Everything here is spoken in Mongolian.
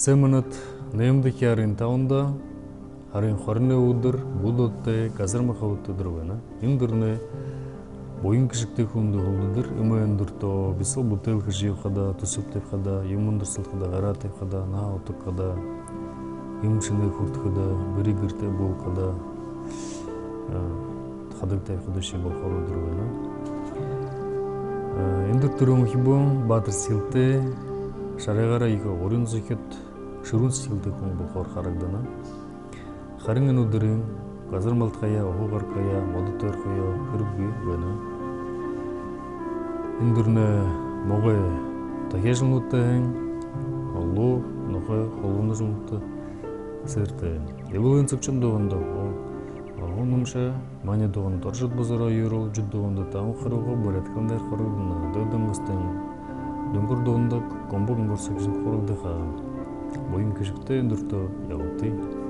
Семенет немдeki арин таунда арин хорны удыр будотте казарма хавутты дровена. Индурне боюн кишикте хунду хулдыр имендурто бисел бутылка живхада тусуптеп хада юмундурсыл хада гаратеп хада на отук хада юмшины хурт хада биригирте бул хада хадыктай худыши бул хору дровена. Индур турум хибон батыр силте шарагара ико орын зөхөт шурун силте кун бул хор харагдана. Харыңын удырын казармалткая огугаркая модутор кая хыргы бена. Индурне моге тагежнутен алло ноге холунузмутты сырты. Евулын цукчундогондо онумша маня догон торжут бозора юрол жуддогондо таң хырыгы бореткандар хоругуна додонгустен дунгурдогондо комбугун көрсөксүн хорудыха боюн кешикте индурто ягыты.